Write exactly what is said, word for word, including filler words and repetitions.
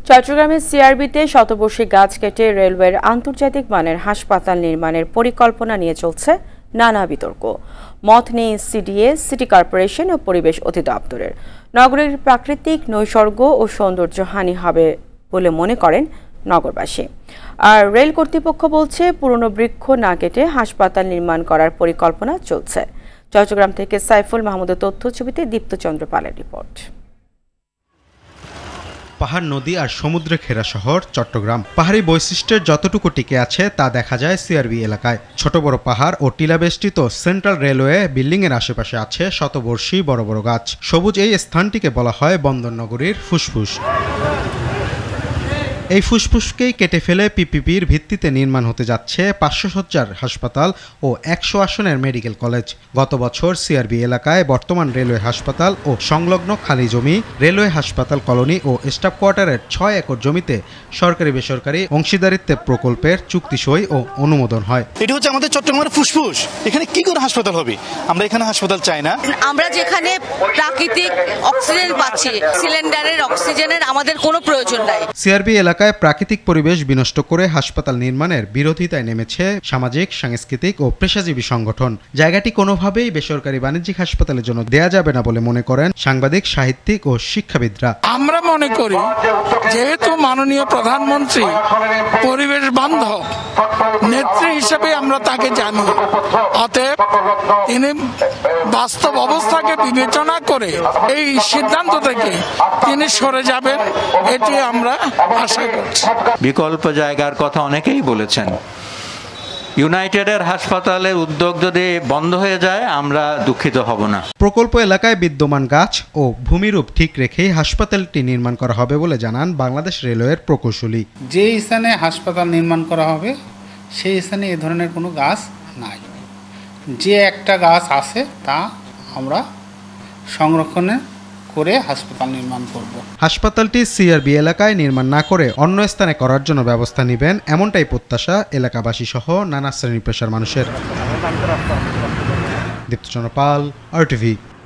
চট্টগ্রামের সিআরবিতে শতবর্ষী গাছ কেটে রেলওয়ের আন্তর্জাতিক মানের হাসপাতাল নির্মাণের পরিকল্পনা নিয়ে চলছে নানা বিতর্ক। মত নেই সিডিএ, সিটি কর্পোরেশন ও পরিবেশ অধিদপ্তরের। নগরের প্রাকৃতিক নৈসর্গ ও সৌন্দর্য হানি হবে বলে মনে করেন নগরবাসী। আর রেল কর্তৃপক্ষ বলছে পুরনো বৃক্ষ না কেটে হাসপাতাল নির্মাণ করার পরিকল্পনা চলছে। চট্টগ্রাম থেকে সাইফুল মাহমুদের তথ্যছবিতে দীপ্তচন্দ্র পালের রিপোর্ট। পাহাড়, নদী আর সমুদ্রে ঘেরা শহর চট্টগ্রাম। পাহাড়ি বৈশিষ্ট্যের যতটুকু টিকে আছে তা দেখা যায় সিআরবি এলাকায়। ছোট বড় পাহাড় ও টিলাবেষ্টিত সেন্ট্রাল রেলওয়ে বিল্ডিং এর আশেপাশে আছে শতবর্ষী বড় বড় গাছ। সবুজ এই স্থানটিকে বলা হয় বন্দর নগরীর ফুসফুস। এই ফুসফুসকেই কেটে ফেলে পিপিপির ভিত্তিতে নির্মাণ হতে যাচ্ছে পাঁচশো শয্যার হাসপাতাল ও একশো আসনের মেডিকেল কলেজ। গত বছর সিআরবি এলাকায় বর্তমান রেলওয়ে হাসপাতাল ও সংলগ্ন খালি জমি, রেলওয়ে হাসপাতাল কলোনি ও স্টাফ কোয়ার্টারের ছয় একর জমিতে সরকারি বেসরকারি অংশীদারিত্বে প্রকল্পের চুক্তি সই ও অনুমোদন হয়। এটি হচ্ছে আমাদের চট্টগ্রামের ফুসফুস। এখানে কি করে হাসপাতাল হবে? আমরা এখানে হাসপাতাল চাই না। আমরা যেখানে প্রাকৃতিক অক্সিজেন পাচ্ছি, সিলিন্ডারের অক্সিজেনের আমাদের কোনো প্রয়োজন নাই। সিআরবি এলাকায় প্রাকৃতিক পরিবেশ বিনষ্ট করে হাসপাতাল নির্মাণের বিরোধিতায় নেমেছে সামাজিক, সাংস্কৃতিক ও পেশাজীবী সংগঠন। জায়গাটি কোনোভাবেই বেসরকারি বাণিজ্যিক হাসপাতালের জন্য দেয়া যাবে না বলে মনে করেন সাংবাদিক, সাহিত্যিক ও শিক্ষাবিদরা। আমরা মনে করি যেহেতু মাননীয় প্রধানমন্ত্রী পরিবেশ বান্ধব নেত্রী হিসেবে আমরা তাকে জানি, অতএব তিনি বাস্তব অবস্থাকে বিবেচনা করে এই সিদ্ধান্ত থেকে তিনি সরে যাবেন, এটি আমরা আশা করছি। বিকল্প জায়গার কথা অনেকেই বলেছেন। ইউনাইটেডের হাসপাতালের উদ্যোগ যদি বন্ধ হয়ে যায় আমরা দুঃখিত হব না। প্রকল্প এলাকায় বিদ্যমান গাছ ও ভূমিরূপ ঠিক রেখেই হাসপাতালটি নির্মাণ করা হবে বলে জানান বাংলাদেশ রেলওয়ের প্রকৌশলী। যে স্থানে হাসপাতাল নির্মাণ করা হবে সেই স্থানে এ ধরনের কোনো গাছ নাই। যে একটা গাছ আছে তা আমরা সংরক্ষণে করে হাসপাতাল নির্মাণ করব। হাসপাতালটি সিআরবি এলাকায় নির্মাণ না করে অন্য স্থানে করার জন্য ব্যবস্থা নেবেন, এমনটাই প্রত্যাশা এলাকাবাসী সহ নানা শ্রেণী পেশার মানুষের। দীপ্তচন্দ্র পাল, আর টিভি।